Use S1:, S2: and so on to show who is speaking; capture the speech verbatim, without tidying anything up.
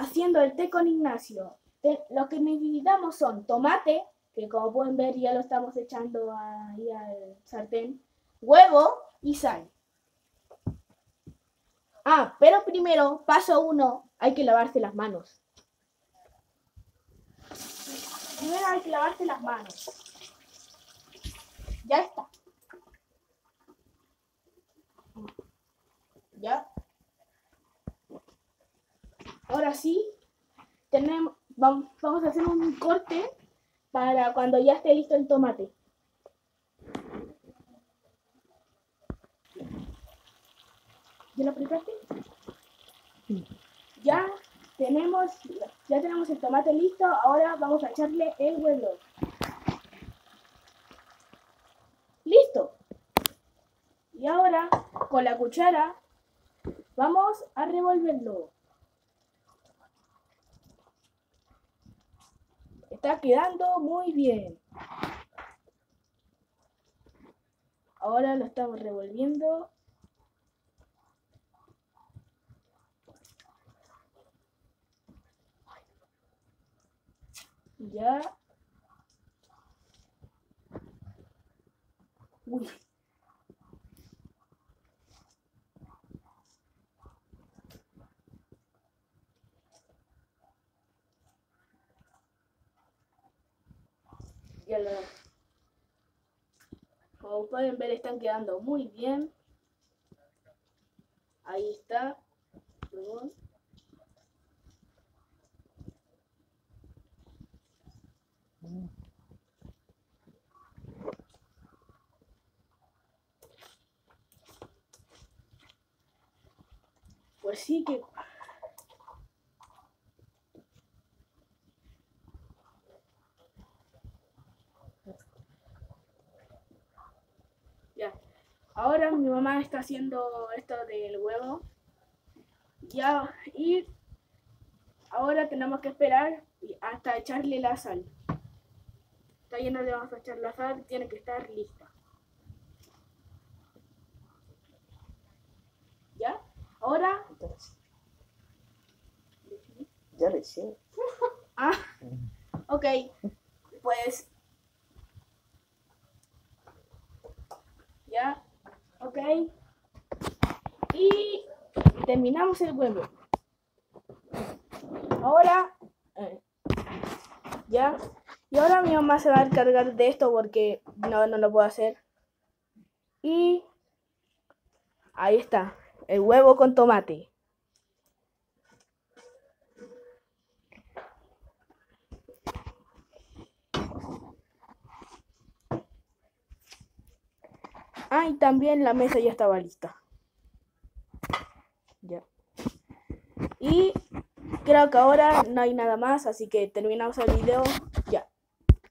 S1: haciendo el té con Ignacio. Te, lo que necesitamos son tomate, que como pueden ver ya lo estamos echando ahí al sartén, huevo y sal. Ah, pero primero, paso uno, hay que lavarse las manos. Primero hay que lavarse las manos. Ya está. Ya. Ahora sí, tenemos, vamos, vamos a hacer un corte para cuando ya esté listo el tomate. ¿Ya lo apretaste? Sí. Ya tenemos, ya tenemos el tomate listo, ahora vamos a echarle el huevo. ¡Listo! Y ahora, con la cuchara, vamos a revolverlo. Está quedando muy bien. Ahora lo estamos revolviendo. Ya. Uy. Ya lo... Como pueden ver, están quedando muy bien. Ahí está. Perdón. Pues sí que... Ya. Ahora mi mamá está haciendo esto del huevo. Ya. Y ahora tenemos que esperar hasta echarle la sal. Todavía no le vamos a echar la sal, tiene que estar lista. ¿Ya? Ahora...
S2: Ya le sé.
S1: Ah, ok. Pues... Ya, ok. Y terminamos el huevo. Ahora... Eh, ya. Y ahora mi mamá se va a encargar de esto porque no, no lo puedo hacer. Y... Ahí está. El huevo con tomate. Ah, y también la mesa ya estaba lista. Ya. Y creo que ahora no hay nada más, así que terminamos el video.